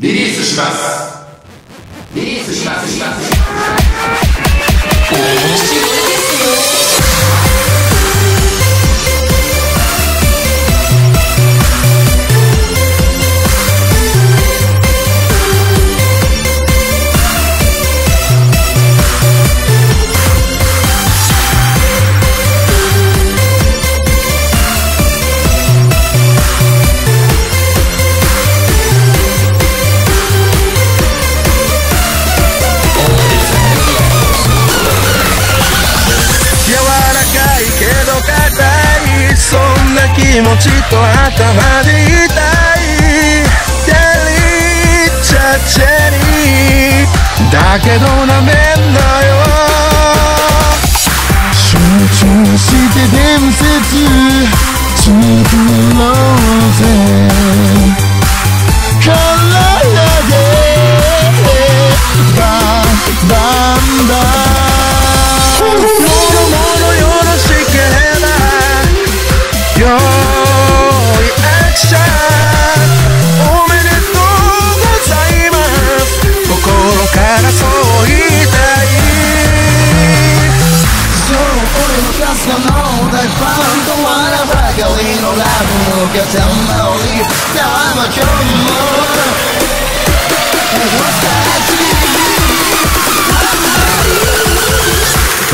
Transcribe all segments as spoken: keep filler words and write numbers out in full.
リリースします。リリースしますします。面白いですよ。 そんな気持ちと頭でいたいデリーチャチェにだけどなめんなよ集中して伝説作ろうぜ体でバンバンバンもろもろよろしければよーいアクションおめでとうございます心からそう言いたいそう俺のかすかの大ファンと笑ばかりのラブの塊生今日も私たちおっぱいおっぱいお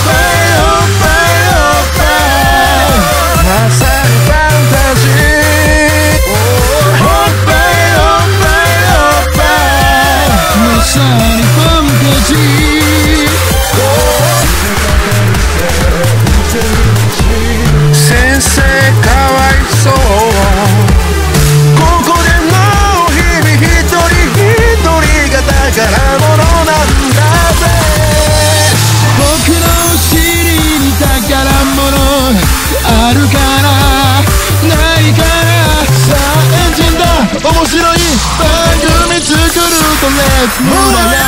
っぱいまさにファンタジーおっぱいおっぱいおっぱいまさにファンタジー先生かわいそうここでの日々一人一人が宝物なんだぜ僕のお尻に宝物あるからないからさあエンジンだ面白い番組作ると Let's move around